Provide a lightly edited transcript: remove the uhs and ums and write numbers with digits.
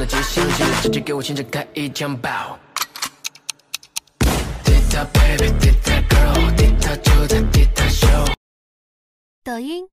的极限，直接给我现场开一枪爆。滴答 baby， 滴答 girl， 滴答就在滴答秀。 抖音、